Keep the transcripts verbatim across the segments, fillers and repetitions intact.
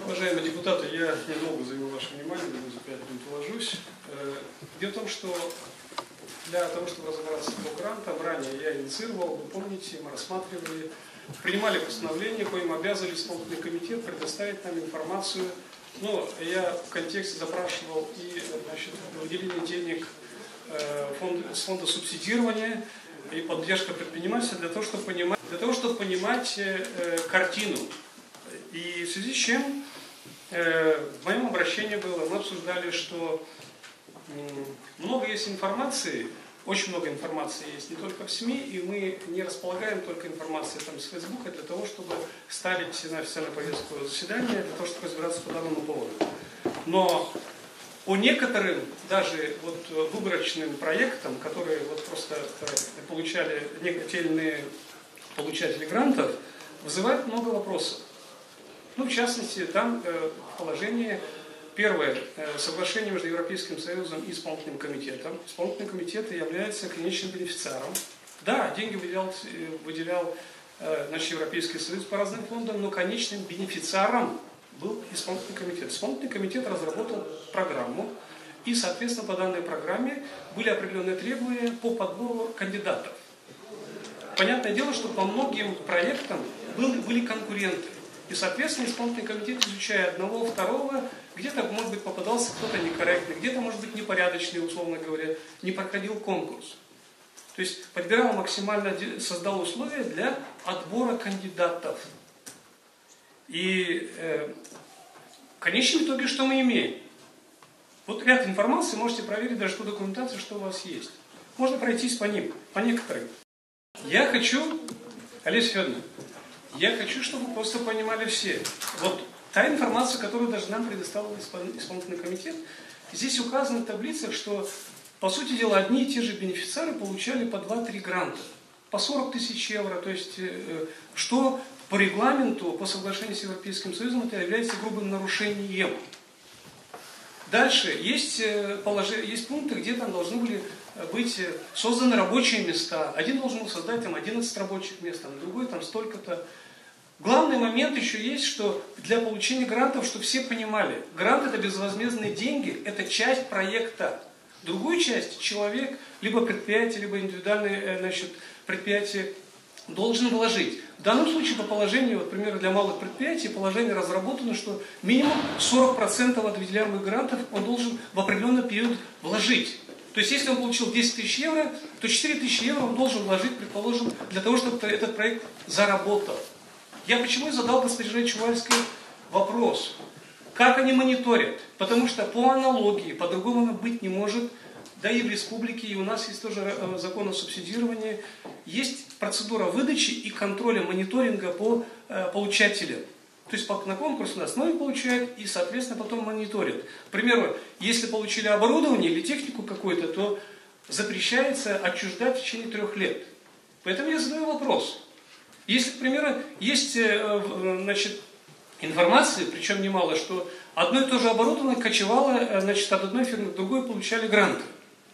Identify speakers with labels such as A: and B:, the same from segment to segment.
A: Уважаемые депутаты, я недолго займу ваше внимание, думаю, за пять минут уложусь. Дело в том, что для того, чтобы разобраться по грантам, ранее я инициировал, вы помните, мы рассматривали, принимали постановление, коим обязывали исполнительный комитет предоставить нам информацию. Но я в контексте запрашивал и, значит, выделение денег фонд, с фонда субсидирования и поддержка предпринимательства для того, чтобы понимать, для того, чтобы понимать э, картину. И в связи с чем э, в моем обращении было, мы обсуждали, что э, много есть информации, очень много информации есть не только в СМИ, и мы не располагаем только информацией там, с Фейсбука для того, чтобы ставить на официальную повестку заседания, для того, чтобы разбираться по данному поводу. Но по некоторым, даже вот выборочным проектам, которые вот просто э, получали некоторые получатели грантов, вызывает много вопросов. Ну, в частности, там э, положение, первое, э, соглашение между Европейским Союзом и Исполнительным комитетом. Исполнительный комитет является конечным бенефициаром. Да, деньги выделял, выделял э, значит, Европейский Союз по разным фондам, но конечным бенефициаром был Исполнительный комитет. Исполнительный комитет разработал программу, и, соответственно, по данной программе были определенные требования по подбору кандидатов. Понятное дело, что по многим проектам были, были конкуренты. И, соответственно, исполнительный комитет, изучая одного, второго, где-то, может быть, попадался кто-то некорректный, где-то, может быть, непорядочный, условно говоря, не проходил конкурс. То есть подбирал максимально, создал условия для отбора кандидатов. И э, в конечном итоге что мы имеем? Вот ряд информации, можете проверить даже ту документацию, что у вас есть. Можно пройтись по ним, по некоторым. Я хочу, Олеся Федоровна, я хочу, чтобы вы просто понимали все. Вот та информация, которую даже нам предоставил исполнительный комитет, здесь указано в таблицах, что, по сути дела, одни и те же бенефициары получали по два-три гранта. По сорок тысяч евро, то есть, э, что по регламенту, по соглашению с Европейским Союзом, это является грубым нарушением. Дальше есть, э, положи, есть пункты, где там должны были быть созданы рабочие места. Один должен был создать там одиннадцать рабочих мест, там, другой там столько-то. Главный момент еще есть, что для получения грантов, чтобы все понимали, грант это безвозмездные деньги, это часть проекта. Другую часть человек, либо предприятие, либо индивидуальное значит, предприятие должен вложить. В данном случае по положению, вот, например, для малых предприятий, положение разработано, что минимум сорок процентов от выделяемых грантов он должен в определенный период вложить. То есть, если он получил десять тысяч евро, то четыре тысячи евро он должен вложить, предположим, для того, чтобы этот проект заработал. Я почему и задал госпоже Чувальской вопрос. Как они мониторят? Потому что по аналогии, по-другому оно быть не может, да и в республике, и у нас есть тоже закон о субсидировании, есть процедура выдачи и контроля мониторинга по э, получателям. То есть на конкурсной основе получают и, соответственно, потом мониторят. К примеру, если получили оборудование или технику какую-то, то запрещается отчуждать в течение трех лет. Поэтому я задаю вопрос. Если, к примеру, есть значит, информация, причем немало, что одно и то же оборудование кочевало значит, от одной фирмы к другой, получали гранты.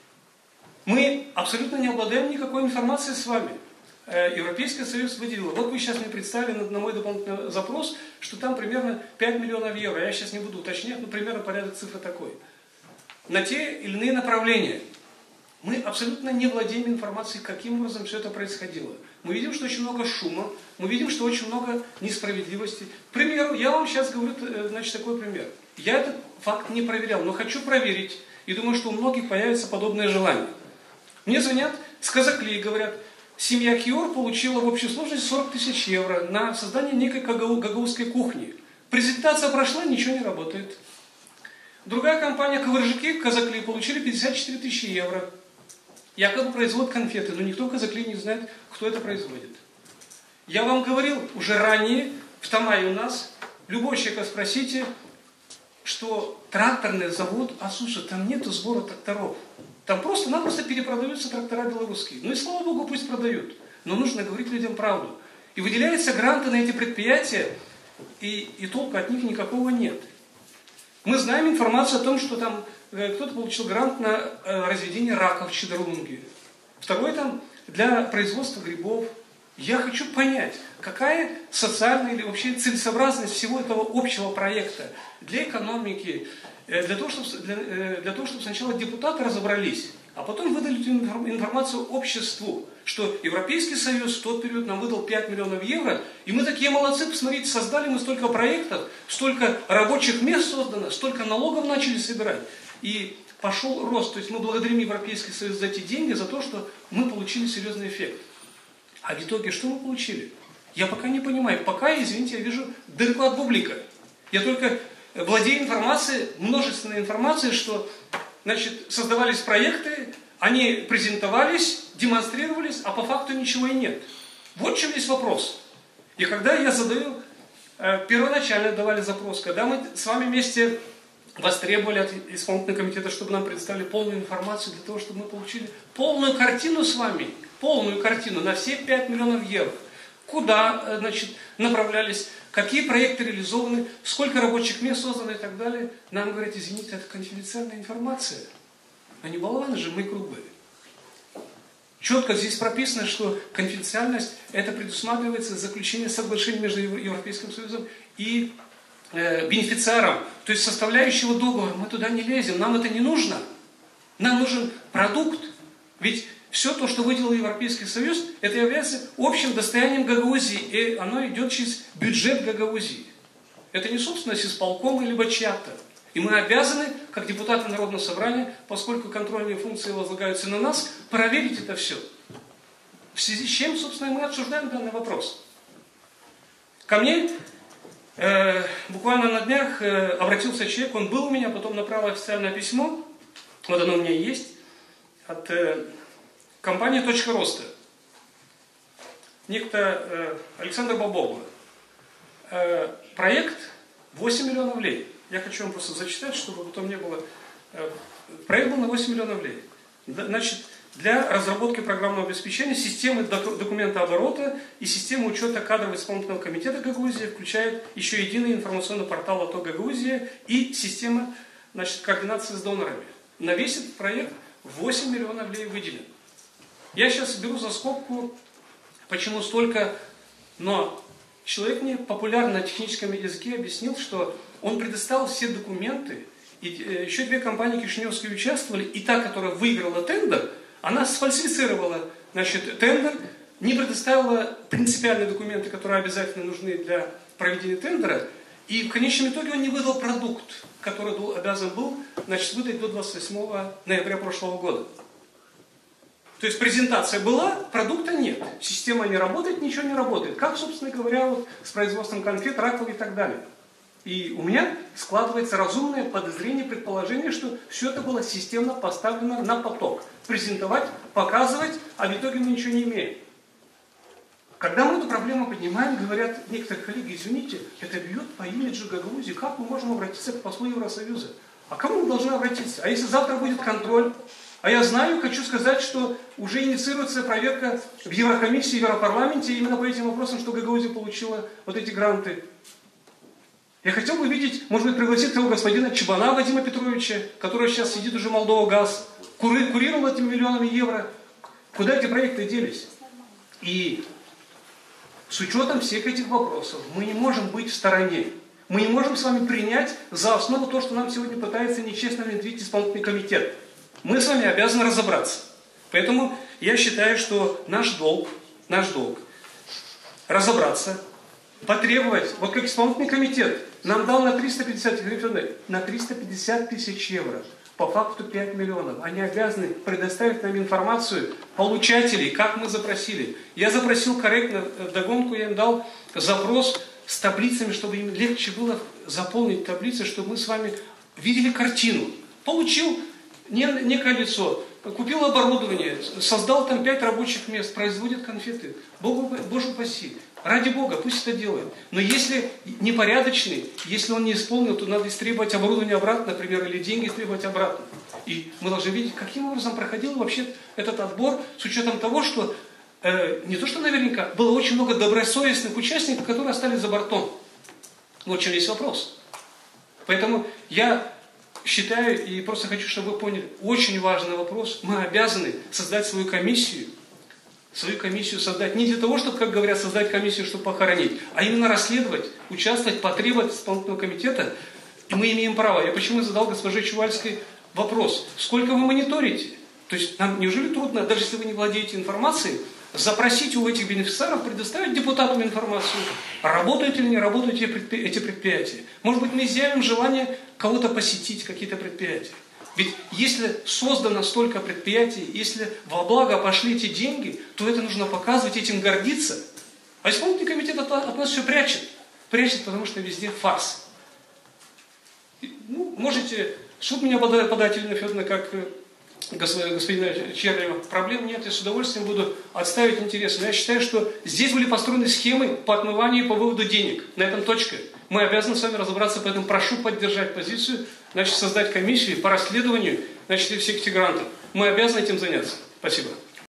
A: Мы абсолютно не обладаем никакой информацией с вами. Европейский Союз выделил. Вот вы сейчас мне представили на мой дополнительный запрос, что там примерно пять миллионов евро. Я сейчас не буду уточнять, но примерно порядок цифры такой. На те или иные направления. Мы абсолютно не владеем информацией, каким образом все это происходило. Мы видим, что очень много шума, мы видим, что очень много несправедливости. К примеру, я вам сейчас говорю, значит, такой пример. Я этот факт не проверял, но хочу проверить. И думаю, что у многих появится подобное желание. Мне звонят с Казакли и говорят, семья Киор получила в общей сложности сорок тысяч евро на создание некой гагаузской кухни. Презентация прошла, ничего не работает. Другая компания Ковыржики в Казакли получили пятьдесят четыре тысячи евро. Якобы производят конфеты, но никто в Казакли не знает, кто это производит. Я вам говорил уже ранее, в Тамае у нас, любой человек спросите, что тракторный завод Асуса, там нету сбора тракторов. Там просто-напросто перепродаются трактора белорусские. Ну и слава богу, пусть продают. Но нужно говорить людям правду. И выделяются гранты на эти предприятия, и, и толка от них никакого нет. Мы знаем информацию о том, что там э, кто-то получил грант на э, разведение раков в Чедерлунге. Второй там для производства грибов. Я хочу понять, какая социальная или вообще целесообразность всего этого общего проекта для экономики, для того, чтобы, для, для того, чтобы сначала депутаты разобрались, а потом выдали эту информацию обществу, что Европейский Союз в тот период нам выдал пять миллионов евро, и мы такие молодцы, посмотрите, создали мы столько проектов, столько рабочих мест создано, столько налогов начали собирать. И пошел рост, то есть мы благодарим Европейский Союз за эти деньги, за то, что мы получили серьезный эффект. А в итоге что мы получили? Я пока не понимаю. Пока, извините, я вижу доклад публика. Я только владею информацией, множественной информацией, что, значит, создавались проекты, они презентовались, демонстрировались, а по факту ничего и нет. Вот в чем есть вопрос. И когда я задаю, э, первоначально давали запрос, когда мы с вами вместе востребовали от исполнительного комитета, чтобы нам предоставили полную информацию для того, чтобы мы получили полную картину с вами, полную картину на все пять миллионов евро. Куда, значит, направлялись, какие проекты реализованы, сколько рабочих мест создано и так далее. Нам говорят, извините, это конфиденциальная информация. А не болваны же, мы грубые. Четко здесь прописано, что конфиденциальность, это предусматривается заключение соглашения между Европейским Союзом и э, бенефициаром, то есть составляющего договора. Мы туда не лезем, нам это не нужно. Нам нужен продукт. Ведь все то, что выделил Европейский Союз, это является общим достоянием Гагаузии, и оно идет через бюджет Гагаузии. Это не собственность исполкома либо чья-то. И мы обязаны, как депутаты Народного собрания, поскольку контрольные функции возлагаются на нас, проверить это все. В связи с чем, собственно, мы обсуждаем данный вопрос. Ко мне э, буквально на днях э, обратился человек, он был у меня, потом направил официальное письмо, вот оно у меня есть, от э, компании «Точка роста». Некто э, Александр Бобов. Э, проект восемь миллионов лей. Я хочу вам просто зачитать, чтобы потом не было... Проект был на восемь миллионов лей. Значит, для разработки программного обеспечения системы документооборота и системы учета кадров исполнительного комитета Гагаузии включает еще единый информационный портал АТО Гагаузия и система, значит, координации с донорами. На весь этот проект восемь миллионов лей выделено. Я сейчас беру за скобку, почему столько, но человек мне популярно на техническом языке объяснил, что он предоставил все документы, и еще две компании кишиневские участвовали, и та, которая выиграла тендер, она сфальсифицировала, значит, тендер, не предоставила принципиальные документы, которые обязательно нужны для проведения тендера, и в конечном итоге он не выдал продукт, который был, обязан был, значит, выдать до двадцать восьмого ноября прошлого года. То есть презентация была, продукта нет. Система не работает, ничего не работает. Как, собственно говоря, вот с производством конфет, раков и так далее. И у меня складывается разумное подозрение, предположение, что все это было системно поставлено на поток. Презентовать, показывать, а в итоге мы ничего не имеем. Когда мы эту проблему поднимаем, говорят некоторые коллеги, извините, это бьет по имиджу Гагаузии, как мы можем обратиться к послу Евросоюза? А кому мы должны обратиться? А если завтра будет контроль? А я знаю, хочу сказать, что уже инициируется проверка в Еврокомиссии, в Европарламенте именно по этим вопросам, что Гагаузия получила вот эти гранты. Я хотел бы видеть, может быть, пригласить того господина Чебана Вадима Петровича, который сейчас сидит уже Молдова Газ, кури, курировал этими миллионами евро. Куда эти проекты делись? И с учетом всех этих вопросов мы не можем быть в стороне. Мы не можем с вами принять за основу то, что нам сегодня пытается нечестно внедрить исполнительный комитет. Мы с вами обязаны разобраться. Поэтому я считаю, что наш долг, наш долг разобраться, потребовать, вот как исполнительный комитет нам дал на триста пятьдесят, на триста пятьдесят тысяч евро, по факту пять миллионов. Они обязаны предоставить нам информацию получателей, как мы запросили. Я запросил корректно, вдогонку я им дал запрос с таблицами, чтобы им легче было заполнить таблицы, чтобы мы с вами видели картину. Получил некое лицо, купил оборудование, создал там пять рабочих мест, производит конфеты. Богу, Боже упаси. Ради Бога, пусть это делает. Но если непорядочный, если он не исполнил, то надо истребовать оборудование обратно, например, или деньги истребовать обратно. И мы должны видеть, каким образом проходил вообще этот отбор, с учетом того, что э, не то что наверняка, было очень много добросовестных участников, которые остались за бортом. Вот в чем есть вопрос. Поэтому я считаю и просто хочу, чтобы вы поняли, очень важный вопрос. Мы обязаны создать свою комиссию, свою комиссию создать не для того, чтобы, как говорят, создать комиссию, чтобы похоронить, а именно расследовать, участвовать, потребовать исполнительного комитета. И мы имеем право. Я почему задал госпоже Чувальской вопрос. Сколько вы мониторите? То есть нам неужели трудно, даже если вы не владеете информацией, запросить у этих бенефициаров, предоставить депутатам информацию, работают или не работают эти предприятия. Может быть, мы изъявим желание кого-то посетить, какие-то предприятия. Ведь если создано столько предприятий, если во благо пошли эти деньги, то это нужно показывать, этим гордиться. А исполнительный комитет от нас все прячет. Прячет, потому что везде фарс. Ну, можете суд меня подать, Елена Федоровна, как господина Черлева. Проблем нет, я с удовольствием буду отставить интересы. Но я считаю, что здесь были построены схемы по отмыванию и по выводу денег. На этом точка. Мы обязаны с вами разобраться, поэтому прошу поддержать позицию, значит, создать комиссию по расследованию, значит, всех этих грантов. Мы обязаны этим заняться. Спасибо.